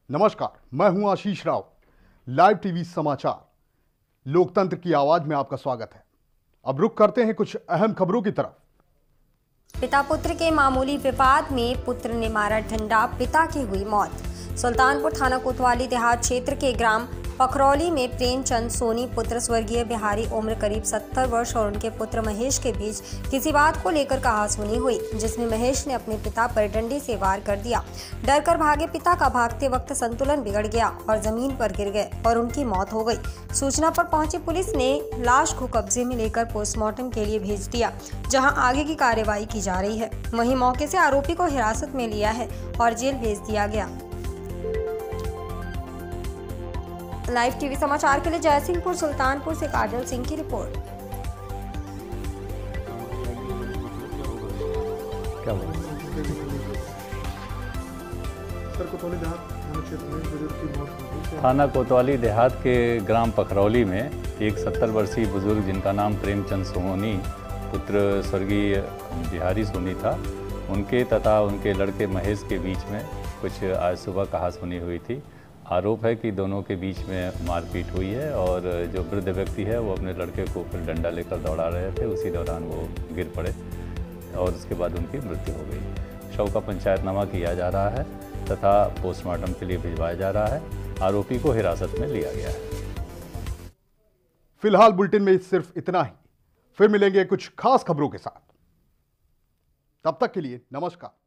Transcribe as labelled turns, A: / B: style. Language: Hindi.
A: नमस्कार, मैं हूं आशीष राव। लाइव टीवी समाचार लोकतंत्र की आवाज में आपका स्वागत है। अब रुख करते हैं कुछ अहम खबरों की तरफ।
B: पिता पुत्र के मामूली विवाद में पुत्र ने मारा डंडा, पिता की हुई मौत। सुल्तानपुर थाना कोतवाली देहात क्षेत्र के ग्राम पखरौली में प्रेमचंद सोनी पुत्र स्वर्गीय बिहारी उम्र करीब 70 वर्ष और उनके पुत्र महेश के बीच किसी बात को लेकर कहासुनी हुई, जिसमें महेश ने अपने पिता पर डंडे से वार कर दिया। डर कर भागे पिता का भागते वक्त संतुलन बिगड़ गया और जमीन पर गिर गए और उनकी मौत हो गई। सूचना पर पहुंची पुलिस ने लाश को कब्जे में लेकर पोस्टमार्टम के लिए भेज दिया, जहां आगे की कार्रवाई की जा रही है। वहीं मौके से आरोपी को हिरासत में लिया है और जेल भेज दिया गया। लाइव टीवी समाचार के लिए जयसिंहपुर सुल्तानपुर से काजल सिंह की रिपोर्ट।
C: थाना कोतवाली देहात के ग्राम पखरौली में एक 70 वर्षीय बुजुर्ग जिनका नाम प्रेमचंद सोनी पुत्र स्वर्गीय बिहारी सोनी था, उनके तथा उनके लड़के महेश के बीच में कुछ आज सुबह कहासुनी हुई थी। आरोप है कि दोनों के बीच में मारपीट हुई है और जो वृद्ध व्यक्ति है वो अपने लड़के को फिर डंडा लेकर दौड़ा रहे थे। उसी दौरान वो गिर पड़े और उसके बाद उनकी मृत्यु हो गई। शव का पंचायतनामा किया जा रहा है तथा पोस्टमार्टम के लिए भिजवाया जा रहा है। आरोपी को हिरासत में लिया गया है।
A: फिलहाल बुलेटिन में सिर्फ इतना ही। फिर मिलेंगे कुछ खास खबरों के साथ। तब तक के लिए नमस्कार।